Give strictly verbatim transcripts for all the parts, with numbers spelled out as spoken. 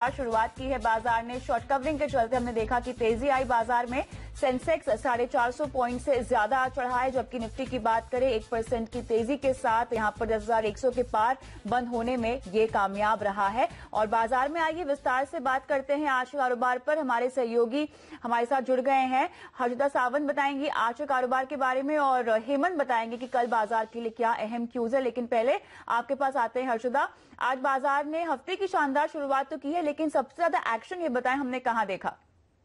शुरुआत की है बाजार ने शॉर्ट कवरिंग के चलते हमने देखा कि तेजी आई बाजार में। सेंसेक्स साढ़े चार सौ पॉइंट से ज्यादा चढ़ा है, जबकि निफ्टी की बात करें एक परसेंट की तेजी के साथ यहां पर दस हजार एक सौ के पार बंद होने में ये कामयाब रहा है। और बाजार में आइए विस्तार से बात करते हैं आज के कारोबार पर। हमारे सहयोगी हमारे साथ जुड़ गए हैं। हर्षदा सावंत बताएंगी आज के कारोबार के बारे में और हेमंत बताएंगे कि कल बाजार के लिए क्या अहम क्यूज है। लेकिन पहले आपके पास आते हैं हर्षदा, आज बाजार ने हफ्ते की शानदार शुरुआत तो की है, लेकिन सबसे ज्यादा एक्शन ये बताएं हमने कहां देखा?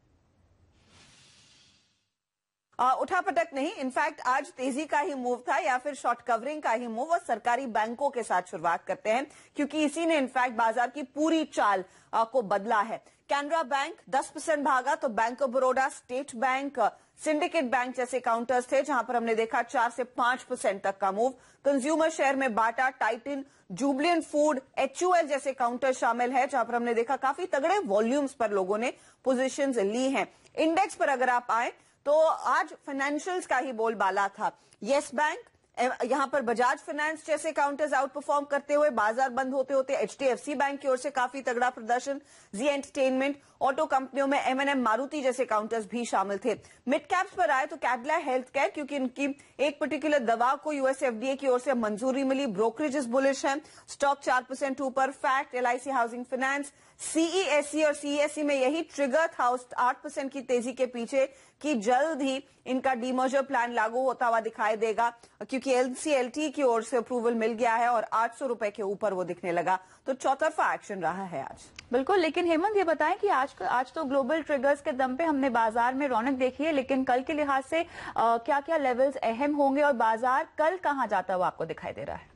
उठापटक नहीं, इनफैक्ट आज तेजी का ही मूव था या फिर शॉर्ट कवरिंग का ही मूव। और सरकारी बैंकों के साथ शुरुआत करते हैं क्योंकि इसी ने इनफैक्ट बाजार की पूरी चाल आ, को बदला है। कैनरा बैंक दस परसेंट भागा तो bank of Baroda, state bank, syndicate bank जैसे काउंटर्स थे जहां पर हमने देखा चार से पांच परसेंट तक का मूव। कंज्यूमर शेयर में Bata, Titan, Jubilant food, HUL जैसे काउंटर शामिल है जहां पर हमने देखा काफी तगड़े वॉल्यूम्स पर लोगों ने पोजीशंस ली हैं। इंडेक्स पर अगर आप आए तो आज फाइनेंशियल्स का ही बोलबाला था। येस बैंक, यहां पर बजाज फाइनेंस जैसे काउंटर्स आउट परफॉर्म करते हुए बाजार बंद होते होते एचडीएफसी बैंक की ओर से काफी तगड़ा प्रदर्शन। जी एंटरटेनमेंट, ऑटो कंपनियों में एम एन एम, मारुति जैसे काउंटर्स भी शामिल थे। मिड कैप्स पर आए तो कैडला हेल्थ केयर, क्योंकि इनकी एक पर्टिकुलर दवा को यूएस एफडीए की ओर से मंजूरी मिली। ब्रोकरेजेस बुलिश हैं, स्टॉक चार परसेंट ऊपर। FACT, LIC housing finance, CESC और सीईएससी में यही ट्रिगर था उस आठ परसेंट की तेजी के पीछे कि जल्द ही इनका डीमर्जर प्लान लागू होता हुआ दिखाई देगा, क्योंकि एलसीएलटी की ओर से अप्रूवल मिल गया है और आठ सौ रुपए के ऊपर वो दिखने लगा। तो चौतरफा एक्शन रहा है आज। बिल्कुल, लेकिन हेमंत ये बताएं कि आज आज तो ग्लोबल ट्रिगर्स के दम पे हमने बाजार में रौनक देखी है, लेकिन कल के लिहाज से क्या क्या लेवल्स अहम होंगे और बाजार कल कहां जाता हुआ आपको दिखाई दे रहा है?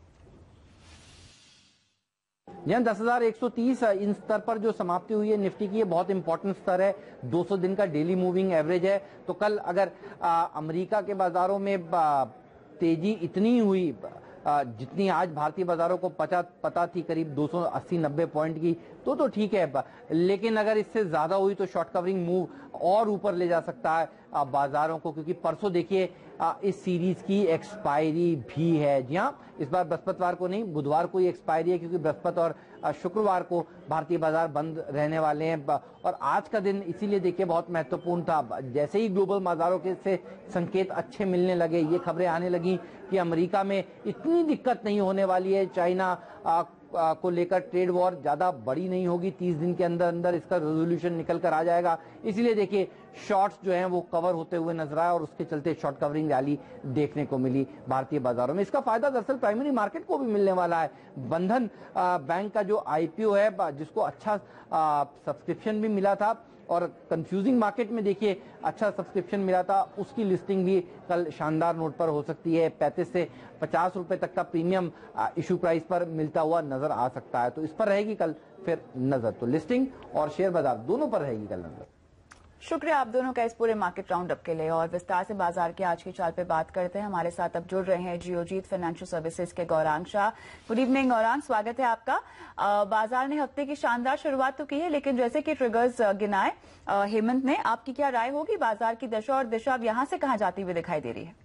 यहाँ दस हजार एक सौ तीस इन स्तर पर जो समाप्ति हुई है निफ्टी की, ये बहुत इंपॉर्टेंट स्तर है। दो सौ दिन का डेली मूविंग एवरेज है। तो कल अगर आ, अमेरिका के बाजारों में आ, तेजी इतनी हुई आ, जितनी आज भारतीय बाजारों को पता पता थी करीब दो सौ अस्सी नब्बे पॉइंट की, तो तो ठीक है। लेकिन अगर इससे ज्यादा हुई तो शॉर्ट कवरिंग मूव और ऊपर ले जा सकता है आ, बाजारों को, क्योंकि परसों देखिए इस सीरीज की एक्सपायरी भी है। जी हाँ, इस बार बृहस्पतिवार को नहीं, बुधवार को ही एक्सपायरी है, क्योंकि बृहस्पति और शुक्रवार को भारतीय बाजार बंद रहने वाले हैं। और आज का दिन इसीलिए देखिए बहुत महत्वपूर्ण था। जैसे ही ग्लोबल बाजारों के से संकेत अच्छे मिलने लगे, ये खबरें आने लगी कि अमेरिका में इतनी दिक्कत नहीं होने वाली है, चाइना आ, आ, को लेकर ट्रेड वॉर ज्यादा बड़ी नहीं होगी, तीस दिन के अंदर अंदर इसका रेजोल्यूशन निकल कर आ जाएगा। इसीलिए देखिए शॉर्ट्स जो हैं वो कवर होते हुए नजर आए और उसके चलते शॉर्ट कवरिंग रैली देखने को मिली भारतीय बाजारों में। इसका फायदा दरअसल प्राइमरी मार्केट को भी मिलने वाला है। बंधन आ, बैंक का जो आईपीओ है, जिसको अच्छा सब्सक्रिप्शन भी मिला था और कंफ्यूजिंग मार्केट में देखिए अच्छा सब्सक्रिप्शन मिला था, उसकी लिस्टिंग भी कल शानदार नोट पर हो सकती है। पैंतीस से पचास रुपए तक का प्रीमियम इशू प्राइस पर मिलता हुआ नजर आ सकता है। तो इस पर रहेगी कल फिर नजर। तो लिस्टिंग और शेयर बाजार दोनों पर रहेगी कल नजर। शुक्रिया आप दोनों का इस पूरे मार्केट राउंड अप के लिए। और विस्तार से बाजार की आज की चाल पे बात करते हैं। हमारे साथ अब जुड़ रहे हैं जियोजीत फाइनेंशियल सर्विसेज के गौरांग शाह। गुड इवनिंग गौरांग, स्वागत है आपका। आ, बाजार ने हफ्ते की शानदार शुरुआत तो की है, लेकिन जैसे कि ट्रिगर्स गिनाए हेमंत ने, आपकी क्या राय होगी? बाजार की दशा और दिशा अब यहाँ से कहाँ जाती हुई दिखाई दे रही है?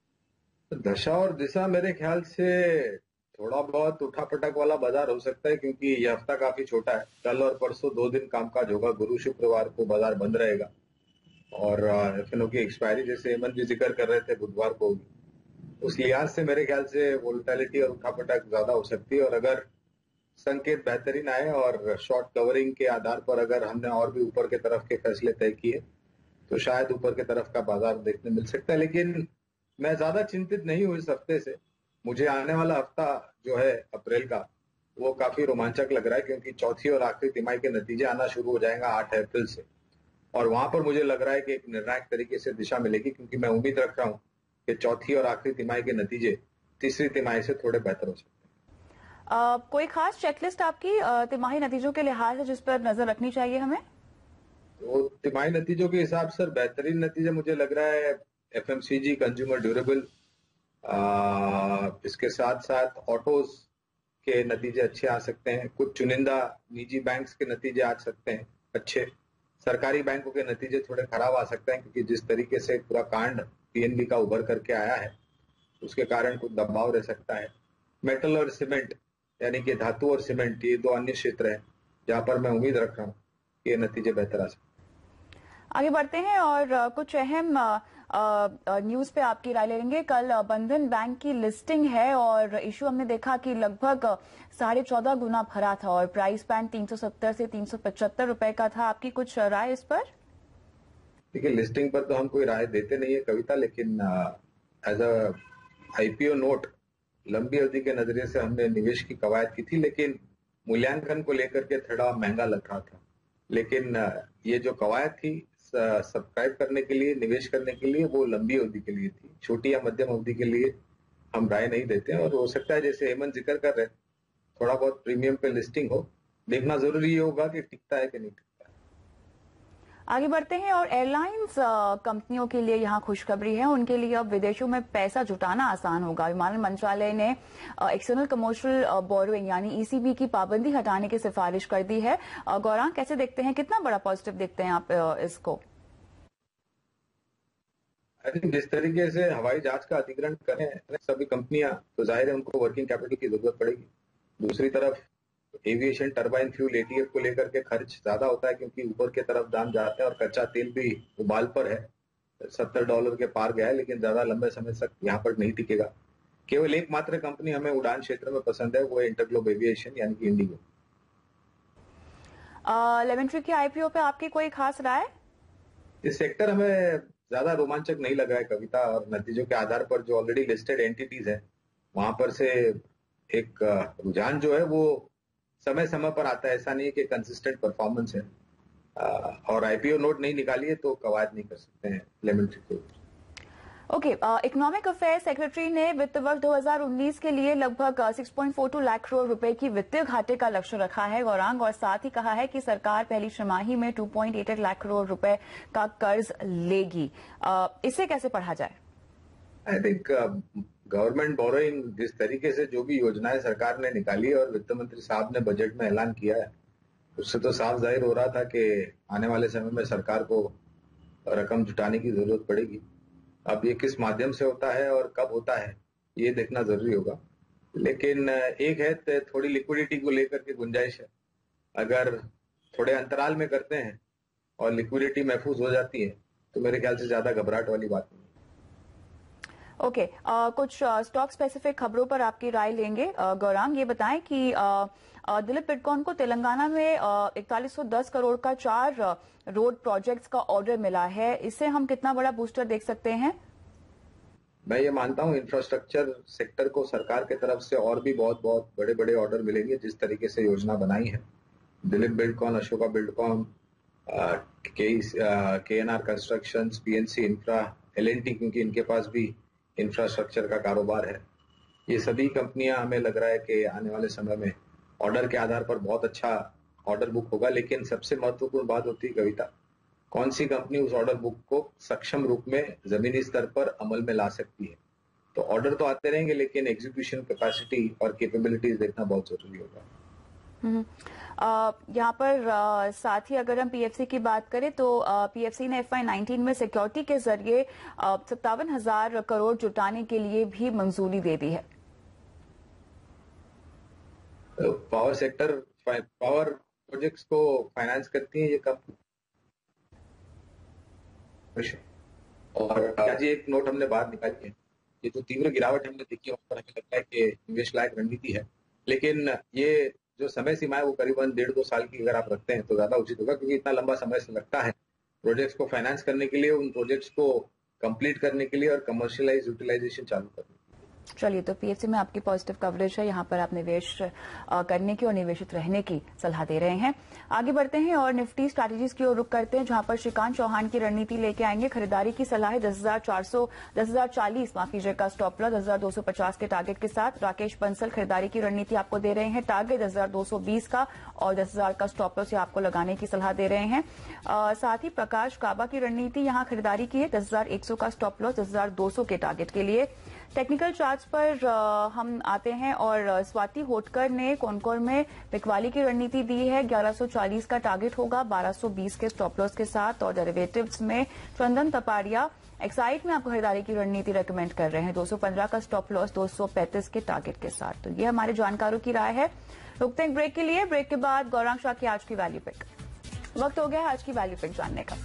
दशा और दिशा मेरे ख्याल से थोड़ा बहुत उठापटक वाला बाजार हो सकता है, क्योंकि यह हफ्ता काफी छोटा है। कल और परसों दो दिन कामकाज होगा, गुरु शुक्रवार को बाजार बंद रहेगा और एफएनओ की एक्सपायरी जैसे हेमंत भी जिक्र कर रहे थे बुधवार को होगी। उस लिहाज से मेरे ख्याल से वोलेटिलिटी और उठापटक ज्यादा हो सकती है। और अगर संकेत बेहतरीन आए और शॉर्ट कवरिंग के आधार पर अगर हमने और भी ऊपर के तरफ के फैसले तय किए तो शायद ऊपर के तरफ का बाजार देखने मिल सकता है। लेकिन मैं ज्यादा चिंतित नहीं हूं इस हफ्ते से। मुझे आने वाला हफ्ता जो है अप्रैल का, वो काफी रोमांचक लग रहा है, क्योंकि चौथी और आखिरी तिमाही के नतीजे आना शुरू हो जाएगा आठ अप्रैल से। और वहां पर मुझे लग रहा है कि एक निर्णायक तरीके से दिशा मिलेगी, क्योंकि मैं उम्मीद रख रहा हूं कि चौथी और आखिरी तिमाही के नतीजे तीसरी तिमाही से थोड़े बेहतर हो सकते हैं। कोई खास चेकलिस्ट आपकी तिमाही नतीजों के लिहाज से जिस पर नजर रखनी चाहिए हमें? तो तिमाही नतीजों के हिसाब से बेहतरीन नतीजे मुझे लग रहा है एफएमसीजी, कंज्यूमर ड्यूरेबल, इसके साथ साथ ऑटोज के नतीजे अच्छे आ सकते हैं। कुछ चुनिंदा निजी बैंक्स के नतीजे आ सकते हैं अच्छे। सरकारी बैंकों के नतीजे थोड़े खराब आ सकते हैं, क्योंकि जिस तरीके से पूरा कांड पीएनबी का उभर करके आया है उसके कारण कुछ दबाव रह सकता है। मेटल और सीमेंट, यानी कि धातु और सीमेंट, ये दो अन्य क्षेत्र हैं जहां पर मैं उम्मीद रख रहा हूँ कि ये नतीजे बेहतर आ सकते। आगे बढ़ते हैं और uh, कुछ अहम न्यूज पे आपकी राय ले लेंगे। कल uh, बंधन बैंक की लिस्टिंग है और इशू हमने देखा कि लगभग साढ़े चौदह गुना भरा था और प्राइस बैंड तीन सौ सत्तर से तीन सौ पचहत्तर रुपए का था। आपकी कुछ राय इस पर? देखिए, लिस्टिंग पर तो हम कोई राय देते नहीं है कविता, लेकिन एज अ आईपीओ नोट लंबी अवधि के नजरिए से हमने निवेश की कवायद की थी, लेकिन मूल्यांकन को लेकर के थोड़ा महंगा लग रहा था। लेकिन ये जो कवायद थी सब्सक्राइब करने के लिए, निवेश करने के लिए, वो लंबी अवधि के लिए थी। छोटी या मध्यम अवधि के लिए हम राय नहीं देते हैं। और हो सकता है जैसे हेमंत जिक्र कर रहे, थोड़ा बहुत प्रीमियम पे लिस्टिंग हो, देखना जरूरी ये होगा कि टिकता है कि नहीं टिकता। आगे बढ़ते हैं और एयरलाइंस कंपनियों के लिए यहाँ खुशखबरी है। उनके लिए अब विदेशों में पैसा जुटाना आसान होगा। विमानन मंत्रालय ने एक्सटर्नल कमर्शियल बोरोइंग यानी ईसीबी की पाबंदी हटाने की सिफारिश कर दी है। गौरांग, कैसे देखते हैं, कितना बड़ा पॉजिटिव देखते हैं आप इसको? आई थिंक जिस तरीके से हवाई जहाज का अधिग्रहण करें सभी कंपनियां, तो जाहिर है उनको वर्किंग कैपिटल की जरूरत पड़ेगी। दूसरी तरफ एविएशन टरबाइन फ्यूल एटीएफ को लेकर के खर्च ज्यादा होता है, क्योंकि ऊपर के तरफ दाम जाते हैं और कच्चा तेल भी उबाल पर है, सत्तर डॉलर के पार गया है, लेकिन ज्यादा लंबे समय तक यहाँ पर नहीं टिकेगा। केवल एक मात्र कंपनी हमें उड़ान क्षेत्र में पसंद है, वो है इंटरग्लोब एविएशन यानी कि इंडिगो। लेमन ट्री की आईपीओ पे आपकी कोई खास राय? इस सेक्टर हमें ज्यादा रोमांचक नहीं लग रहा है कविता, और नतीजों के आधार पर जो ऑलरेडी लिस्टेड एंटिटीज है वहां पर से एक रुझान जो है वो समय समय पर आता है। ऐसा नहीं है कि कंसिस्टेंट परफॉर्मेंस है, और आईपीओ नोट नहीं निकालिए तो कवायद नहीं कर सकते हैं लेमन ट्री को। ओके, इकोनॉमिक अफेयर सेक्रेटरी ने वित्त वर्ष दो हज़ार उन्नीस के लिए लगभग छह पॉइंट चार दो लाख करोड़ रुपए की वित्तीय घाटे का लक्ष्य रखा है गौरांग, और साथ ही कहा है कि सरकार पहली छमाही में दो पॉइंट आठ आठ लाख करोड़ रुपए का कर्ज लेगी। uh, इसे कैसे पढ़ा जाए? आई थिंक गवर्नमेंट बोरोइंग जिस तरीके से जो भी योजनाएं सरकार ने निकाली और वित्त मंत्री साहब ने बजट में ऐलान किया है, उससे तो साफ जाहिर हो रहा था कि आने वाले समय में सरकार को रकम जुटाने की जरूरत पड़ेगी। अब ये किस माध्यम से होता है और कब होता है ये देखना जरूरी होगा, लेकिन एक है थोड़ी लिक्विडिटी को लेकर के गुंजाइश है। अगर थोड़े अंतराल में करते हैं और लिक्विडिटी महफूज हो जाती है तो मेरे ख्याल से ज्यादा घबराहट वाली बात नहीं। ओके okay, uh, कुछ स्टॉक uh, स्पेसिफिक खबरों पर आपकी राय लेंगे। uh, गौरांग, ये बताएं कि uh, uh, दिलीप बिल्डकॉन को तेलंगाना में इकतालीस सौ दस करोड़ का चार uh, रोड प्रोजेक्ट्स का ऑर्डर मिला है। इससे हम कितना बड़ा बूस्टर देख सकते हैं? मैं ये मानता हूं इंफ्रास्ट्रक्चर सेक्टर को सरकार की तरफ से और भी बहुत बहुत बड़े बड़े ऑर्डर मिलेंगे जिस तरीके से योजना बनाई है। दिलीप बिल्डकॉन, अशोका बिल्डकॉन, के N R construction, PNC infra, L N T, क्योंकि इनके पास भी इंफ्रास्ट्रक्चर का कारोबार है, ये सभी कंपनियां हमें लग रहा है कि आने वाले समय में ऑर्डर के आधार पर बहुत अच्छा ऑर्डर बुक होगा। लेकिन सबसे महत्वपूर्ण बात होती है कविता, कौन सी कंपनी उस ऑर्डर बुक को सक्षम रूप में जमीनी स्तर पर अमल में ला सकती है। तो ऑर्डर तो आते रहेंगे, लेकिन एग्जीक्यूशन कैपेसिटी और कैपेबिलिटीज देखना बहुत जरूरी होगा। यहाँ पर आ, साथ ही अगर हम पीएफसी की बात करें तो पीएफसी ने एफ आई नाइनटीन में सिक्योरिटी के जरिए सत्तावन हजार करोड़ जुटाने के लिए भी मंजूरी दे दी है। पावर सेक्टर पावर प्रोजेक्ट्स को फाइनेंस करती है ये कंपनी। और आज एक नोट हमने बाहर निकाली है, ये जो तीव्र गिरावट हमने देखी है उस पर हमें लगता है कि निवेश लायक रणनीति है, लेकिन ये जो समय सीमा है वो करीबन डेढ़ दो साल की अगर आप रखते हैं तो ज्यादा उचित होगा, क्योंकि इतना लंबा समय लगता है प्रोजेक्ट्स को फाइनेंस करने के लिए, उन प्रोजेक्ट्स को कंप्लीट करने के लिए और कमर्शियलाइज यूटिलाइजेशन चालू करने। चलिए, तो पीएफसी में आपकी पॉजिटिव कवरेज है, यहाँ पर आप निवेश करने की और निवेशित रहने की सलाह दे रहे हैं। आगे बढ़ते हैं और निफ्टी स्ट्रैटेजीज की ओर रुख करते हैं, जहां पर श्रीकांत चौहान की रणनीति लेके आएंगे। खरीदारी की सलाह है दस हजार चार सौ दस हजार चालीस माफ कीजिएगा स्टॉप लॉस दस हजार दो सौ पचास के टारगेट के साथ। राकेश बंसल खरीदारी की रणनीति आपको दे रहे हैं, टारगेट दस हजार दो सौ बीस का और दस हजार का स्टॉप लॉस आपको लगाने की सलाह दे रहे हैं। आ, साथ ही प्रकाश काबा की रणनीति यहाँ खरीदारी की है, दस हजार एक सौ का स्टॉप लॉस दस हजार दो सौ के टारगेट के लिए। टेक्निकल चार्ट्स पर आ, हम आते हैं और स्वाति होटकर ने कॉनकोर में बिकवाली की रणनीति दी है, ग्यारह सौ चालीस का टारगेट होगा बारह सौ बीस के स्टॉप लॉस के साथ। और डेरिवेटिव्स में चंदन तपाड़िया एक्साइट में आपको खरीदारी की रणनीति रेकमेंड कर रहे हैं, दो सौ पंद्रह का स्टॉप लॉस दो सौ पैंतीस के टारगेट के साथ। तो ये हमारे जानकारों की राय है। रुकते हैं ब्रेक के लिए। ब्रेक के बाद गौरांग शाह की आज की वैल्यू पिक। वक्त हो गया है आज की वैल्यू पिक जानने का।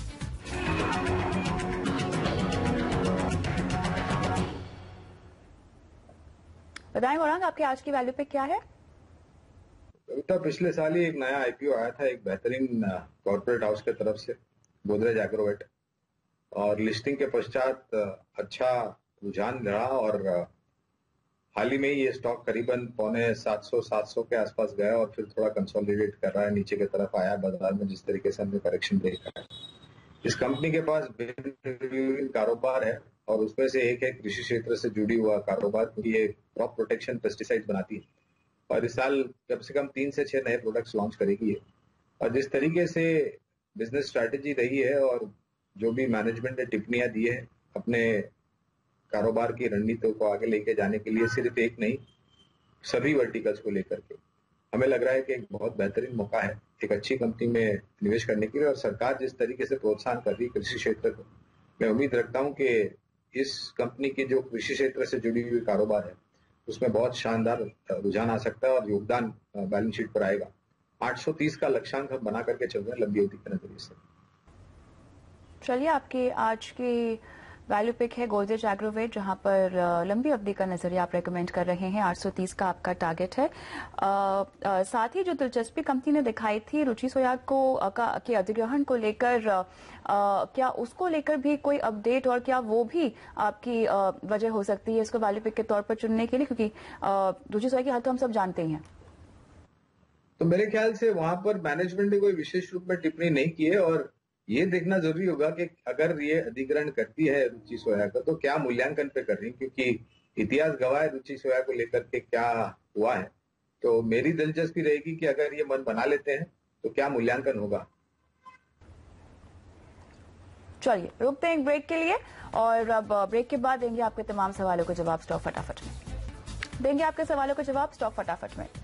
बताएं गौरांग, आपकी आज की वैल्यू पिक क्या है? तो पिछले साल ही एक नया आईपीओ आया था एक बेहतरीन कॉर्पोरेट हाउस की तरफ से, गोदरेज एग्रोवेट, और लिस्टिंग के पश्चात अच्छा रुझान रहा और हाल ही में ये स्टॉक करीबन पौने सात सौ सात सौ के आसपास गया और फिर थोड़ा कंसोलिडेट कर रहा है, नीचे की तरफ आया बाजार में जिस तरीके से हमने करेक्शन देखा है। इस कंपनी के पास बेहतरीन कारोबार है और उसमें से एक है कृषि क्षेत्र से जुड़ी हुआ कारोबार, क्योंकि ये क्रॉप प्रोटेक्शन पेस्टिसाइड बनाती है और इस साल कम से कम तीन से छह नए प्रोडक्ट्स लॉन्च करेगी है। और जिस तरीके से बिजनेस स्ट्रैटेजी रही है और जो भी मैनेजमेंट ने टिप्पणियां दी है अपने कारोबार की रणनीतियों को आगे लेके जाने के लिए, सिर्फ एक नहीं सभी वर्टिकल्स को लेकर के हमें लग रहा है कि एक बहुत बेहतरीन मौका है एक अच्छी कंपनी में निवेश करने के लिए। और सरकार जिस तरीके से प्रोत्साहन कर रही है कृषि क्षेत्र को, मैं उम्मीद रखता हूं कि इस कंपनी की जो कृषि क्षेत्र से जुड़ी हुई कारोबार है उसमें बहुत शानदार रुझान आ सकता है और योगदान बैलेंस शीट पर आएगा। आठ सौ तीस का लक्ष्यांक हम बना करके चल रहे हैं लंबी अवधि के नजरिए से। चलिए, आपकी आज की वैल्यू पिक है गोदरेज एग्रोवेट, जहां पर लंबी अवधि का नजरिया आप रेकमेंड कर रहे हैं। आठ सौ तीस का आपका टारगेट है। आ, आ, साथ ही जो दिलचस्पी कंपनी ने दिखाई थी रुचि सोया को का, के अधिग्रहण को लेकर, क्या उसको लेकर भी कोई अपडेट और क्या वो भी आपकी आ, वजह हो सकती है इसको वैल्यू पिक के तौर पर चुनने के लिए, क्योंकि रुचि सोया की हाल तो हम सब जानते ही हैं। तो मेरे ख्याल से वहां पर मैनेजमेंट ने कोई विशेष रूप में टिप्पणी नहीं की है और ये देखना जरूरी होगा कि अगर ये अधिग्रहण करती है रुचि सोया का तो क्या मूल्यांकन पे कर रही है, क्योंकि इतिहास गवाह है रुचि सोया को लेकर के क्या हुआ है। तो मेरी दिलचस्पी रहेगी कि अगर ये मन बना लेते हैं तो क्या मूल्यांकन होगा। चलिए, रुकते हैं एक ब्रेक के लिए और अब ब्रेक के बाद देंगे आपके तमाम सवालों के जवाब स्टॉक फटाफट में। देंगे आपके सवालों के जवाब स्टॉक फटाफट में।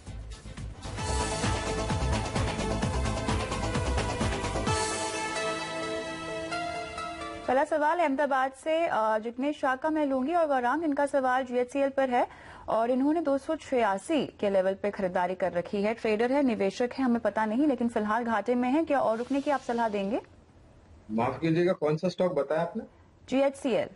पहला सवाल अहमदाबाद से जिग्नेश शाह का मैं लूंगी और गौरांग, इनका सवाल जीएचसीएल पर है और इन्होंने दो सौ छियासी के लेवल पे खरीदारी कर रखी है। ट्रेडर है, निवेशक है, हमें पता नहीं, लेकिन फिलहाल घाटे में है। क्या और रुकने की आप सलाह देंगे? माफ कीजिएगा, कौन सा स्टॉक बताया आपने? जीएचसीएल।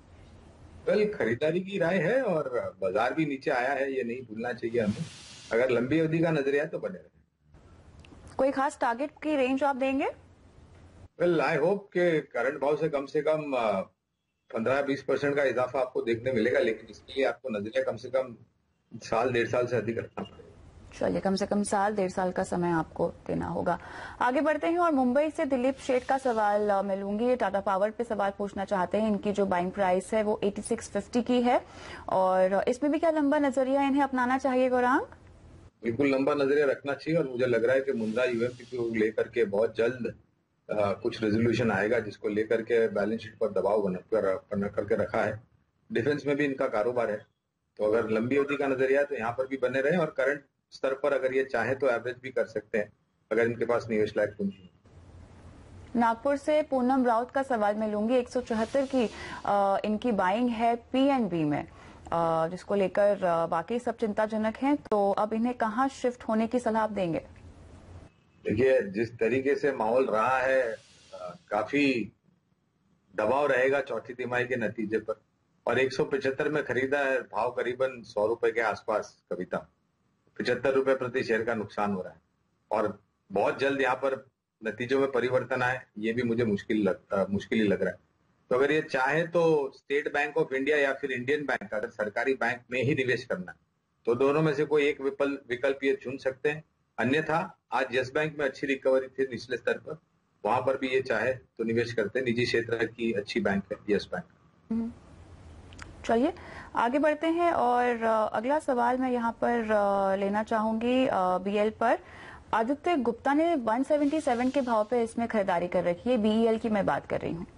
कल खरीदारी की राय है और बाजार भी नीचे आया है, ये नहीं भूलना चाहिए हमें। अगर लंबी अवधि का नजरिया है तो बने रहे। कोई खास टारगेट की रेंज आप देंगे? वेल आई होप के करंट भाव से कम से कम पंद्रह बीस परसेंट का इजाफा आपको देखने मिलेगा, लेकिन इसके लिए आपको नजरिया कम से कम साल डेढ़ साल से अधिक रखना पड़ेगा। चलिए, कम से कम साल डेढ़ साल का समय आपको देना होगा। आगे बढ़ते हैं और मुंबई से दिलीप शेठ का सवाल मैं लूंगी। टाटा पावर पे सवाल पूछना चाहते हैं। इनकी जो बाइंग प्राइस है वो छियासी पचास की है और इसमें भी क्या लंबा नजरिया इन्हें अपनाना चाहिए गौरांग? बिल्कुल लंबा नजरिया रखना चाहिए और मुझे लग रहा है कि मुंद्रा यूएमपी को लेकर के बहुत जल्द आ, कुछ रेजोल्यूशन आएगा जिसको लेकर के बैलेंस शीट पर दबाव बना कर, बना करके रखा है। डिफेंस में भी इनका कारोबार है, तो अगर लंबी अवधि का नजरिया है तो यहाँ पर भी बने रहे और करंट स्तर पर अगर ये चाहे तो एवरेज भी कर सकते हैं अगर इनके पास निवेश लायक पूंजी। नागपुर से पूनम राउत का सवाल मैं लूंगी। एक सौ चौहत्तर की आ, इनकी बाइंग है पीएनबी में, आ, जिसको लेकर बाकी सब चिंताजनक हैं। तो अब इन्हें कहाँ शिफ्ट होने की सलाह आप देंगे? देखिए, जिस तरीके से माहौल रहा है आ, काफी दबाव रहेगा चौथी तिमाही के नतीजे पर और एक सौ पचहत्तर में खरीदा है, भाव करीबन सौ रुपए के आसपास कविता, पचहत्तर रुपए प्रति शेयर का नुकसान हो रहा है और बहुत जल्द यहाँ पर नतीजों में परिवर्तन आए ये भी मुझे मुश्किल लग आ, मुश्किल ही लग रहा है। तो अगर ये चाहे तो स्टेट बैंक ऑफ इंडिया या फिर इंडियन बैंक, अगर सरकारी बैंक में ही निवेश करना है तो दोनों में से कोई एक विकल्प ये चुन सकते हैं। अन्यथा आज यस बैंक में अच्छी रिकवरी थी निचले स्तर पर, वहां पर भी ये चाहे तो निवेश करते हैं। निजी क्षेत्र की अच्छी बैंक है यस बैंक। चलिए, आगे बढ़ते हैं और अगला सवाल मैं यहाँ पर लेना चाहूंगी बीएल पर। आदित्य गुप्ता ने एक सौ सतहत्तर के भाव पे इसमें खरीदारी कर रखी है। बीईएल की मैं बात कर रही हूँ।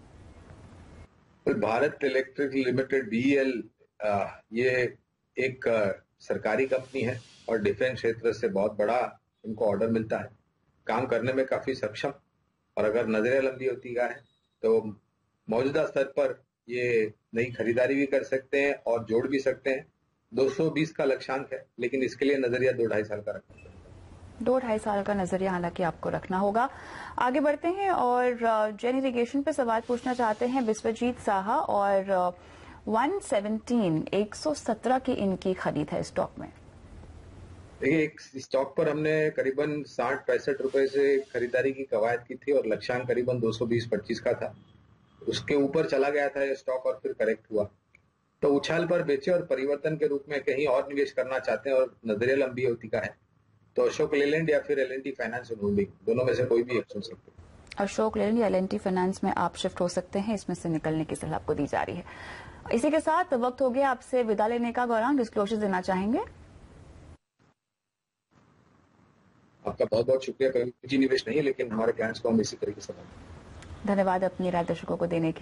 भारत इलेक्ट्रिक लिमिटेड बीईएल ये एक सरकारी कंपनी है और डिफेंस क्षेत्र से बहुत बड़ा इनको ऑर्डर मिलता है, काम करने में काफी सक्षम और अगर नजरिया लंबी होती है तो मौजूदा स्तर पर ये नई खरीदारी भी कर सकते हैं और जोड़ भी सकते हैं। दो सौ बीस का लक्ष्यांक है, लेकिन इसके लिए नजरिया दो ढाई साल का रखना है। दो ढाई साल का नजरिया हालांकि आपको रखना होगा। आगे बढ़ते हैं और जेन इरिगेशन पे सवाल पूछना चाहते हैं विश्वजीत साहा, और एक सौ सत्रह की इनकी खरीद है स्टॉक में। देखिए, एक स्टॉक पर हमने करीबन साठ पैंसठ रुपए से खरीदारी की कवायद की थी और लक्ष्यांक करीबन दो सौ बीस पच्चीस का था। उसके ऊपर चला गया था ये स्टॉक और फिर करेक्ट हुआ, तो उछाल पर बेचे और परिवर्तन के रूप में कहीं और निवेश करना चाहते हैं और नजरिया लंबी अवधि का है, तो अशोक लेलैंड या फिर L and T finance holding, दोनों में से कोई भी एक चुन सकते हैं। अशोक लेलैंड या एल एंड टी फाइनेंस में आप शिफ्ट हो सकते हैं, इसमें से निकलने की सलाह आपको दी जा रही है। इसी के साथ वक्त हो गया आपसे विदा लेने का। गौरांग, डिस्क्लोजर देना चाहेंगे? आपका बहुत बहुत शुक्रिया। कभी निजी निवेश नहीं है, लेकिन हमारे क्लाइंट्स को हम इसी तरीके से धन्यवाद अपनी राय दर्शकों को देने के